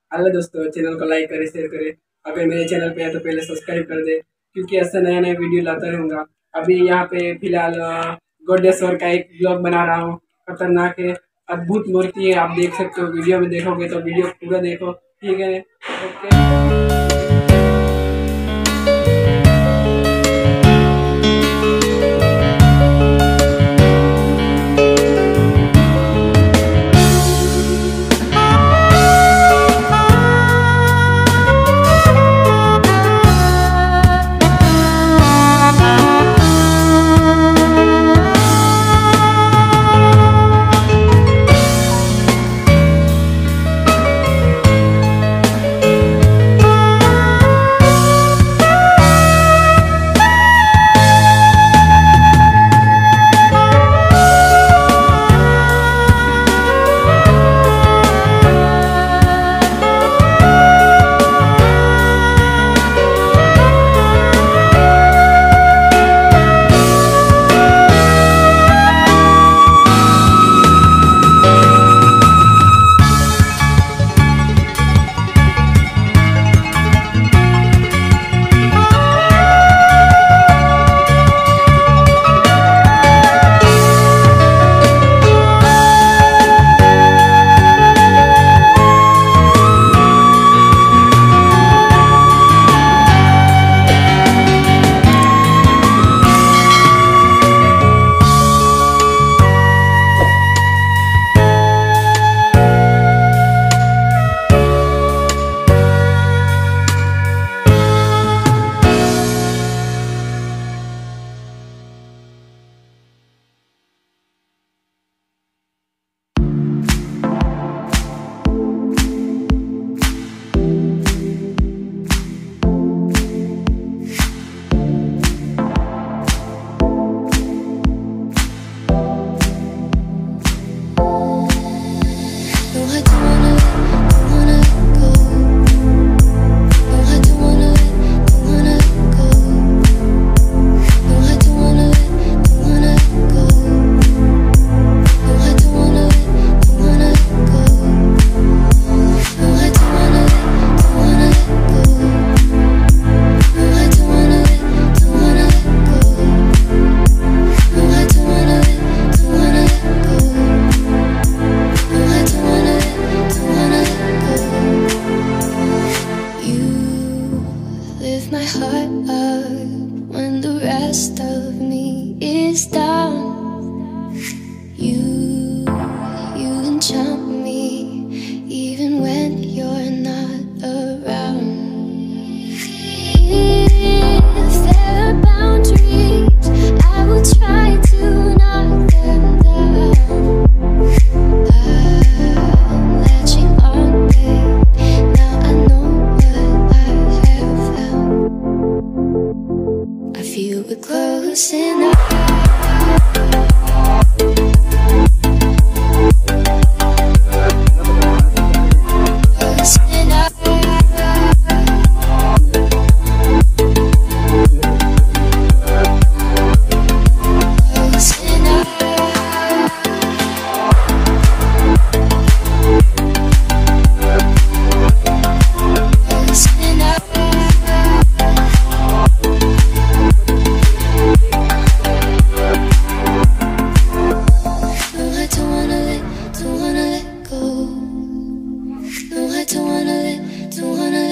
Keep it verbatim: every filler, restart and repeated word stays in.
Hello दोस्तों, channel को like करें, शेयर करें। अगर मेरे चैनल पे है तो पहले सब्सक्राइब कर दे, क्योंकि ऐसे नए नए वीडियो लाता रहूँगा। अभी यहाँ पे फिलहाल गोडेश्वर का एक ब्लॉग बना रहा हूँ। खतरनाक है, अद्भुत मूर्ति है, आप देख सकते हो। वीडियो में देखोगे तो वीडियो पूरा देखो, ठीक है? ओके। Don't wanna